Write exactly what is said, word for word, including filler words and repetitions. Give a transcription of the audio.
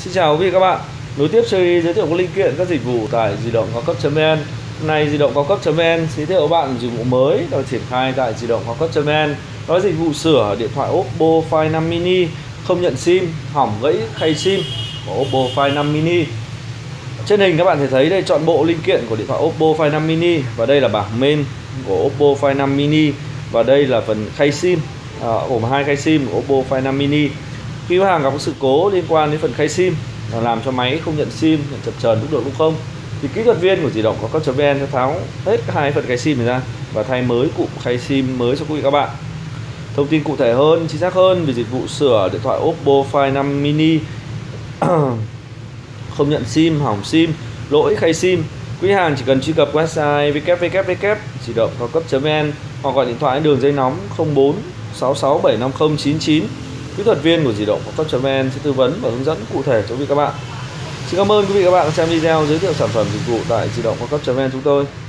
Xin chào quý vị và các bạn. Nối tiếp series giới thiệu các linh kiện các dịch vụ tại di động cao cấp.vn. Hôm nay di động cao cấp.vn giới thiệu các bạn dịch vụ mới được triển khai tại di động cao cấp.vn. Đó là dịch vụ sửa điện thoại Oppo Find năm mini không nhận sim, hỏng gãy khay sim của Oppo Find năm mini. Trên hình các bạn thể thấy đây trọn bộ linh kiện của điện thoại Oppo Find năm mini, và đây là bảng main của Oppo Find năm mini, và đây là phần khay sim, à, gồm hai khay sim của Oppo Find năm mini. Khi khách hàng gặp sự cố liên quan đến phần khay sim làm cho máy không nhận sim, nhận chập chờn lúc được lúc không, thì kỹ thuật viên của di động cao cấp.vn sẽ tháo hết hai phần khay sim này ra và thay mới cụm khay sim mới cho quý vị các bạn. Thông tin cụ thể hơn, chính xác hơn về dịch vụ sửa điện thoại Oppo Find năm mini không nhận sim, hỏng sim, lỗi khay sim, quý hàng chỉ cần truy cập website w w w chấm di động cao cấp.vn hoặc gọi điện thoại đường dây nóng không bốn sáu sáu bảy năm không chín chín. Kỹ thuật viên của di động cao cấp.vn sẽ tư vấn và hướng dẫn cụ thể cho quý vị các bạn. Xin cảm ơn quý vị các bạn đã xem video giới thiệu sản phẩm dịch vụ tại di động cao cấp.vn chúng tôi.